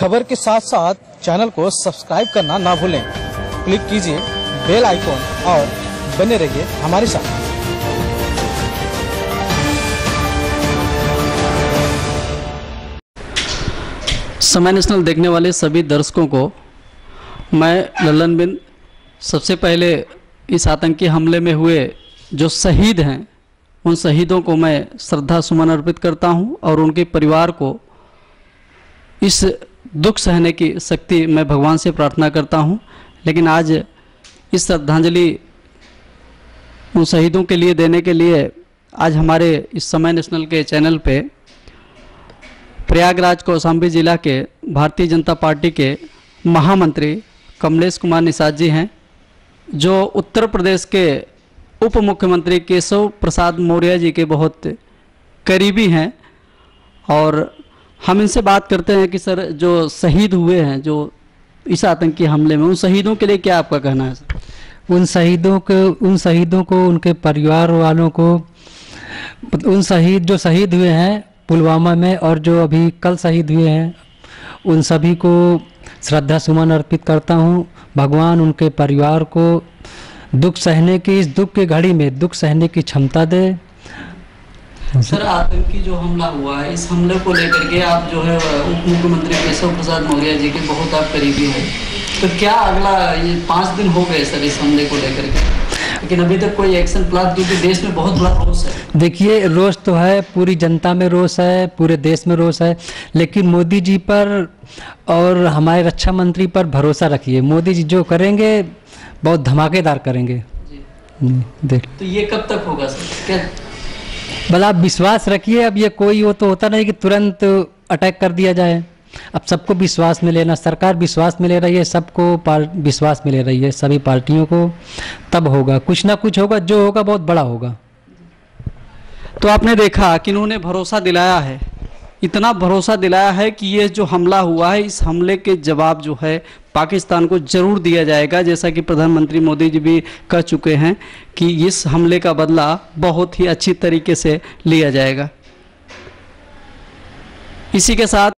खबर के साथ साथ चैनल को सब्सक्राइब करना ना भूलें। क्लिक कीजिए बेल आइकॉन और बने रहिए हमारे साथ। समय नेशनल देखने वाले सभी दर्शकों को मैं लल्लन बिंद सबसे पहले इस आतंकी हमले में हुए जो शहीद हैं उन शहीदों को मैं श्रद्धा सुमन अर्पित करता हूं और उनके परिवार को इस दुख सहने की शक्ति मैं भगवान से प्रार्थना करता हूं। लेकिन आज इस श्रद्धांजलि उन शहीदों के लिए देने के लिए आज हमारे इस समय नेशनल के चैनल पे प्रयागराज कौशाम्बी जिला के भारतीय जनता पार्टी के महामंत्री कमलेश कुमार निषाद जी हैं, जो उत्तर प्रदेश के उप मुख्यमंत्री केशव प्रसाद मौर्य जी के बहुत करीबी हैं। और हम इनसे बात करते हैं कि सर, जो शहीद हुए हैं जो इस आतंकी हमले में, उन शहीदों के लिए क्या आपका कहना है सर? उन शहीदों को उनके परिवार वालों को, उन जो शहीद हुए हैं पुलवामा में और जो अभी कल शहीद हुए हैं, उन सभी को श्रद्धा सुमन अर्पित करता हूं। भगवान उनके परिवार को दुख सहने की, इस दुख की घड़ी में दुख सहने की क्षमता दे। सर, आतंकी जो हमला हुआ है, इस हमले को लेकर के आप जो है उप मुख्यमंत्री केशव प्रसाद मौर्य जी के बहुत आप करीबी हैं, तो क्या अगला, ये 5 दिन हो गए सर इस हमले को लेकर के, लेकिन अभी तक कोई एक्शन प्लान, क्योंकि देश में बहुत बड़ा रोष है। देखिए, रोष तो है, पूरी जनता में रोष है, पूरे देश में रोष है, लेकिन मोदी जी पर और हमारे रक्षा मंत्री पर भरोसा रखिए। मोदी जी जो करेंगे बहुत धमाकेदार करेंगे। देख, तो ये कब तक होगा सर? क्या भला आप विश्वास रखिए। अब ये कोई वो तो होता नहीं कि तुरंत अटैक कर दिया जाए। अब सबको विश्वास में लेना, सरकार विश्वास में ले रही है, सबको विश्वास में ले रही है, सभी पार्टियों को, तब होगा, कुछ ना कुछ होगा, जो होगा बहुत बड़ा होगा। तो आपने देखा कि इन्होंने भरोसा दिलाया है, इतना भरोसा दिलाया है कि ये जो हमला हुआ है, इस हमले के जवाब जो है पाकिस्तान को जरूर दिया जाएगा, जैसा कि प्रधानमंत्री मोदी जी भी कह चुके हैं कि इस हमले का बदला बहुत ही अच्छी तरीके से लिया जाएगा। इसी के साथ